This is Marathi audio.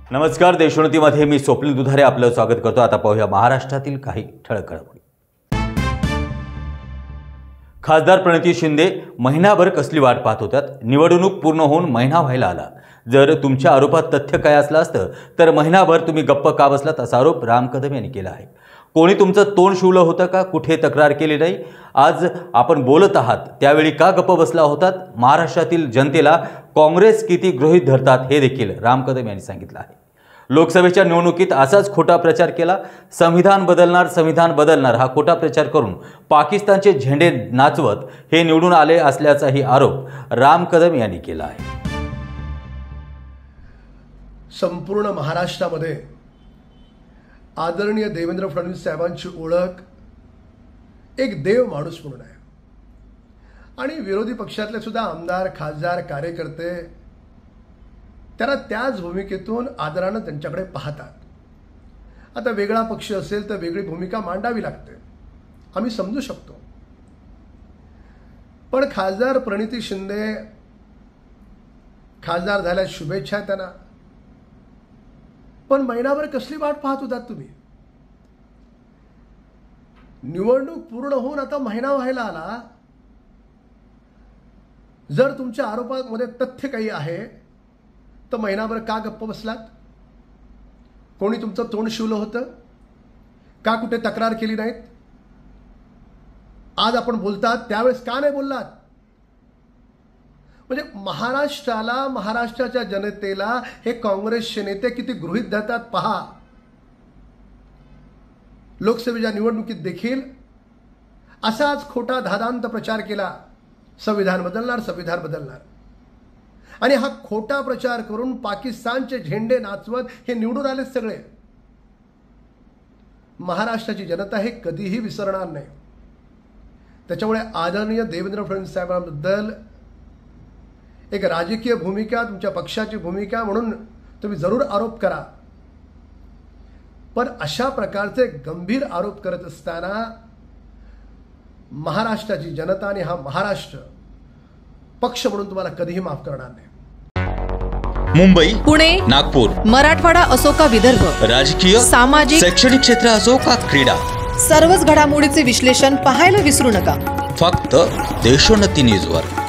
नमस्कार, देशोन्नतीमध्ये मी स्वप्नील दुधारे आपलं स्वागत करतो। आता पाहूया महाराष्ट्रातील काही ठळक घडामोडी। खासदार प्रणिती शिंदे महिनाभर कसली वाट पाहत होत्यात। निवडणूक पूर्ण होऊन महिना व्हायला आला। जर तुमच्या आरोपात तथ्य काय असलं असतं तर महिनाभर तुम्ही गप्प का बसलात असा आरोप राम कदम यांनी केला आहे। कोणी तुमचं तोंड शिवलं होतं का? कुठे तक्रार केली नाही? आज आपण बोलत आहात त्यावेळी का गप्प बसला होतात? महाराष्ट्रातील जनतेला काँग्रेस किती गृहीत धरतात हे देखील राम कदम यांनी सांगितलं आहे। लोकसभेच्या निवडणुकीत असाच खोटा प्रचार केला। संविधान बदलणार हा खोटा प्रचार करून पाकिस्तानचे झेंडे नाचवत हे निवडून आले असल्याचाही आरोप राम कदम यांनी केला आहे। संपूर्ण महाराष्ट्रामध्ये आदरणीय देवेंद्र फडणवीस साहेबांची ओळख एक देव माणूस म्हणून आहे आणि विरोधी पक्षातले सुद्धा आमदार, खासदार, कार्यकर्ते त्यांना त्याच भूमिकेतून आदरानं त्यांच्याकडे पाहतात। आता वेगळा पक्ष असेल तर वेगळी भूमिका मांडावी लागते, आम्ही समजू शकतो। पण खासदार प्रणिती शिंदे खासदार झाल्या, शुभेच्छा त्यांना। पण महिनाभर कसली वाट पाहत होतात तुम्ही? निवडणूक पूर्ण होऊन आता महिना व्हायला आला। जर तुमच्या आरोपामध्ये तथ्य काही आहे तर महिनाभर का गप्प बसलात? कोणी तुमचं तोंड शिवलं होतं का? कुठे तक्रार केली नाहीत? आज आपण बोलतात त्यावेळेस का नाही बोललात? म्हणजे महाराष्ट्राला, महाराष्ट्राच्या जनतेला हे काँग्रेसचे नेते किती गृहीत धरतात पहा। लोकसभेच्या निवडणुकीत देखील असाच खोटा धादांत प्रचार केला, संविधान बदलणार। आणि हा खोटा प्रचार करून पाकिस्तानचे झेंडे नाचवत हे निवडून आले सगळे। महाराष्ट्राची जनता हे कधीही विसरणार नाही। त्याच्यामुळे आदरणीय देवेंद्र फडणवीस साहेबांबद्दल एक राजकीय भूमिका, तुमच्या पक्षाची भूमिका म्हणून तुम्ही जरूर आरोप करा, पण अशा प्रकारचे गंभीर आरोप करत असताना महाराष्ट्राची जनता आणि हा महाराष्ट्र पक्ष म्हणून तुम्हाला कधीही माफ करणार नाही। मुंबई, पुणे, नागपूर, मराठवाडा असो का विदर्भ, राजकीय, सामाजिक, शैक्षणिक क्षेत्र असो का क्रीडा, सर्वच घडामोडीचे विश्लेषण पाहायला विसरू नका। फक्त देशोन्नती न्यूजवर।